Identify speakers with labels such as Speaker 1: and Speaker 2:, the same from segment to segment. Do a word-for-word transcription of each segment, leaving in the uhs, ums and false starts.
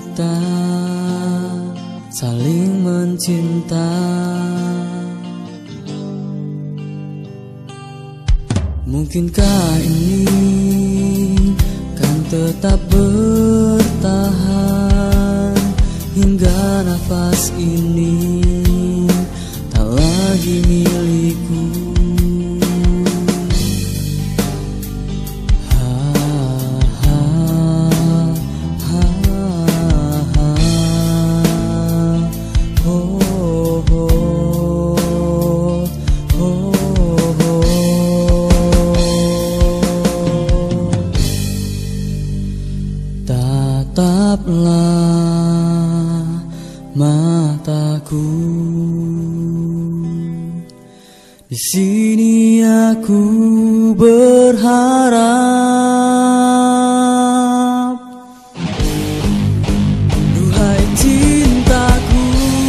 Speaker 1: kita saling mencinta. Mungkinkah ini kan tetap bertahan hingga nafas ini tak lagi milikku. Tataplah mataku, di sini aku berharap. Duhai cintaku,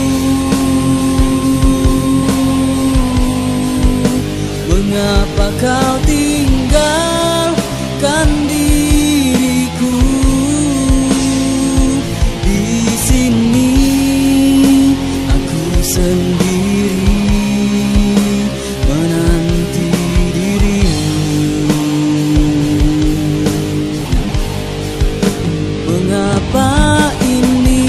Speaker 1: mengapa kau tinggalkan diriku? Di sini aku sendiri menanti dirimu. Mengapa ini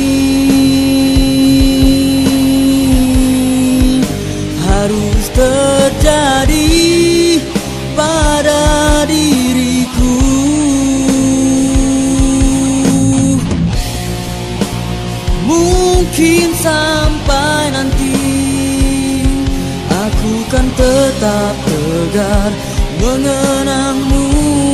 Speaker 1: harus terjadi pada diriku? Mungkin sampai nanti aku kan tetap tegar mengenangmu.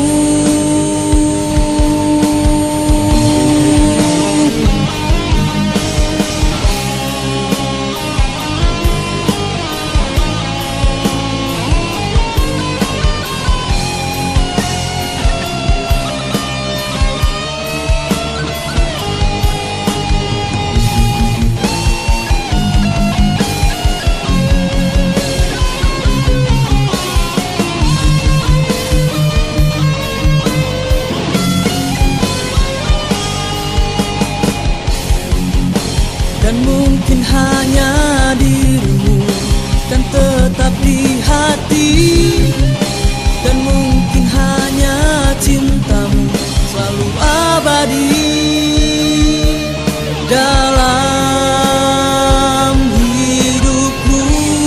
Speaker 1: Dan mungkin hanya dirimu kan tetap di hati, dan mungkin hanya cintamu selalu abadi dalam hidupku.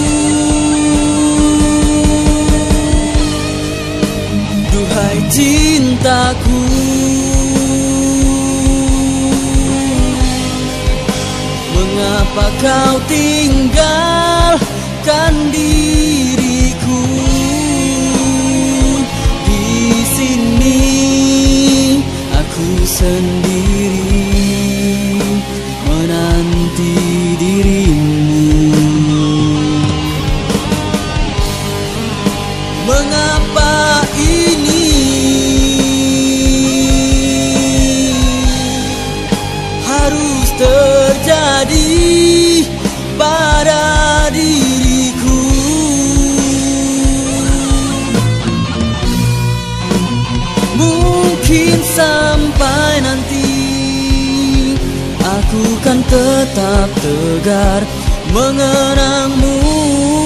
Speaker 1: Duhai cintaku, mengapa kau tinggalkan diriku? Di sini aku sendiri menanti dirimu. Mengapa ini harus terjadi pada diriku? Mungkin sampai nanti aku kan tetap tegar mengenangmu.